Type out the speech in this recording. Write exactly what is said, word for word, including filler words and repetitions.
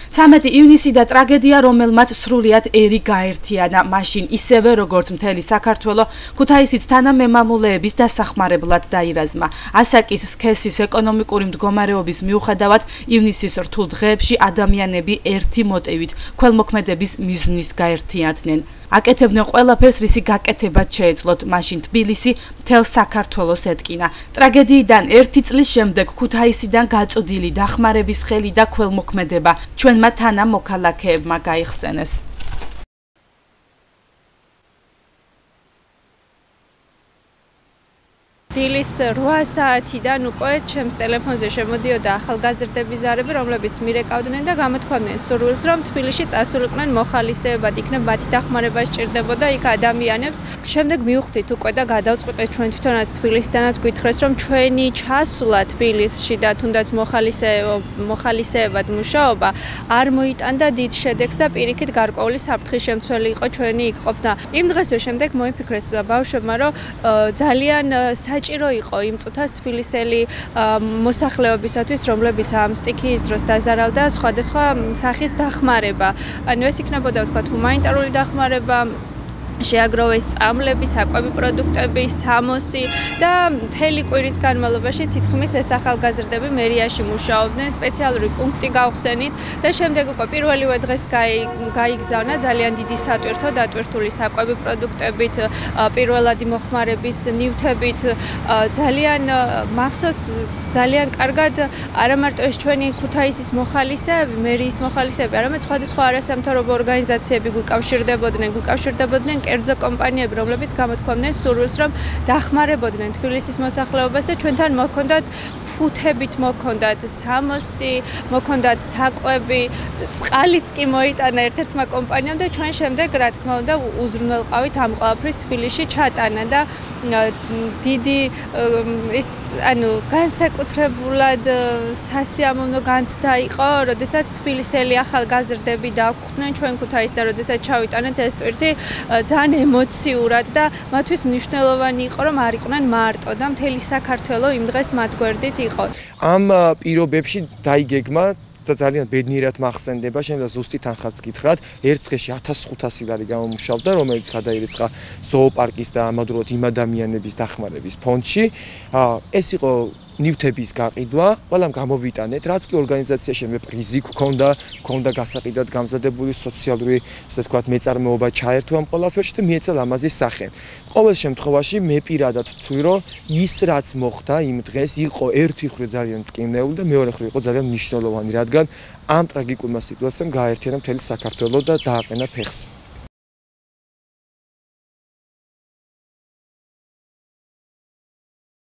ცამეტი ივნისი და ტრაგედია, რომელმაც სრულიად ერი გაერთიანა, მაშინ ისევე როგორც მთელი საქართველო, ქუთაისიც თანამემამულეების დასახმარებლად დაირაზმა. ასაკის სქესის ეკონომიკური მდგომარეობის მიუხედავად, ივნისის რთულ დღეებში ადამიანები ერთი მოტივით, ქველმოქმედების მიზნით გაერთიანდნენ. აკეთებდნენ ყველაფერს, რისი გაკეთებაც შეეძლოთ, მაშინ თბილისი მთელ საქართველოს ეტკინა. ტრაგედიიდან ერთი წლის შემდეგ ქუთაისიდან გაწოდილი დახმარების ხელი და ქველმოქმედება ჩვენმა თანამოქალაქეებმა გაიხსენეს. დილის რვა საათიდან უკვე ჩემს ტელეფონზე შემოდიოდა ახალგაზრდების ზარები, რომლებიც მირეკავდნენ და გამოთქვამდნენ სურვილს, რომ თბილისში წასულიყვნენ მოხალისეებად, იქნებ მათი დახმარება სჭირდებოდა იქ ადამიანებს. შემდეგ მივხვდით უკვე და გადავწყვიტეთ ჩვენ თვითონაც თბილისიდანაც გვითხრეს, რომ ჩვენი ჩასვლა თბილისში და თუნდაც მოხალისეებად მუშაობა არ მოიტანდა დიდ შედეგს და პირიქით გარკვეული საფრთხის შემცველი იყო ჩვენი იქ ყოფნა. იმ დღესვე შემდეგ მოიფიქრეს ბავშვებმა, რომ ძალიან საჭირო იყო იმ წუთას თბილისელი მოსახლეობისათვის, რომლებიც ამ სტიქიის დროს დაზარალდა, სხვადასხვა სახის დახმარება. ანუ ეს იქნებოდა ვთქვათ ჰუმანიტარული დახმარება, შეაგროვეს წამლები, საკვები პროდუქტები, სამოსი და მთელი კვირის განმავლობაში თითქმის ეს ახალგაზრდები მერიაში მუშაობდნენ, სპეციალური პუნქტი გავხსენით და შემდეგ უკვე პირველივე დღეს გაიგზავნა ძალიან დიდი სატვირთო დატვირთული საკვები პროდუქტებით, პირველადი მოხმარების ნივთებით, ძალიან მახსოვს, ძალიან კარგად არა მარტო ეს ჩვენი ქუთაისის მოხალისეები, მერიის მოხალისეები, არამედ სხვადასხვა არასამთავრობო ორგანიზაციები გვიკავშირდებოდნენ, გვიკავშირდებოდნენ კერძო კომპანიები, რომლებიც გამოთქვამდნენ სურვილს, რომ დახმარებოდნენ თბილისის მოსახლეობას და ჩვენთან მოქონდათ ფუთებით მოქონდათ სამოსი, მოქონდათ საკვები, წყალიც კი მოიტანა ერთ-ერთმა კომპანიამ და ჩვენ შემდეგ, რა თქმა უნდა, უზრუნველყავით ამ ყველაფრის თბილისში ჩატანა და დიდი ის ანუ განსაკუთრებულად სასიამოვნო განცდა იყო, როდესაც თბილისელი ახალგაზრდები დაგვხვდნენ ჩვენ ქუთაისს და როდესაც ჩავიტანეთ ეს ტვირთი ძალიან ემოციურად და მათთვის მნიშვნელოვანი იყო, რომ არ იყვნენ მარტო და მთელი საქართველო იმ დღეს მათ გვერდით იყო. ამ პირობებში დაიგეგმა და ძალიან ბედნიერად მახსენდება, შემდგომ ზუსტი თანხაც გითხრათ, ერთ დღეში ათას ხუთასი ლარი გამომუშავდა, რომელიც გადაირიცხა ზოოპარკის და ამავდროულად იმ ადამიანების დახმარების ფონდში. ეს იყო ნივთების გაყიდვა, ყველამ გამოვიტანეთ, რაც კი ორგანიზაციაში მე პრიზი გქონდა, გქონდა გასაყიდად გამზადებული სოციალური, ასე ვთქვათ, მეწარმეობა ჩაერთო ამ ყველაფერში და მიეცა ლამაზი სახე. ყოველ შემთხვევაში მე პირადად ვთვლი, რომ ის რაც მოხდა იმ დღეს იყო ერთი მხრივ ძალიან მტკივნეული და მეორე მხრივ იყო ძალიან მნიშვნელოვანი, რადგან ამ ტრაგიკულმა სიტუაციამ გააერთიანა მთელი საქართველო და დააყენა ფეხს.